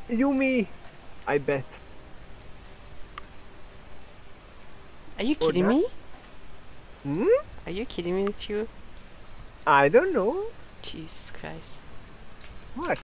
Yumi, I bet. Are you Or kidding not. me? Hmm? Are you kidding me, Phew? I don't know. Jesus Christ. What?